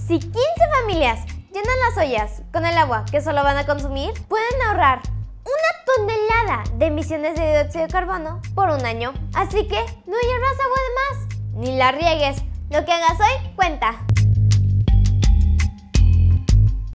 Si 15 familias llenan las ollas con el agua que solo van a consumir, pueden ahorrar 1 tonelada de emisiones de dióxido de carbono por un año. Así que no hiervas agua de más, ni la riegues. Lo que hagas hoy cuenta.